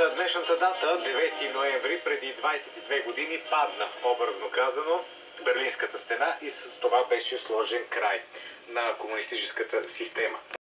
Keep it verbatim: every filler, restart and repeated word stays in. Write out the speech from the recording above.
На днешната дата, девети ноември, преди двадесет и две години, падна, образно казано, Берлинската стена и с това беше сложен край на комунистическата система.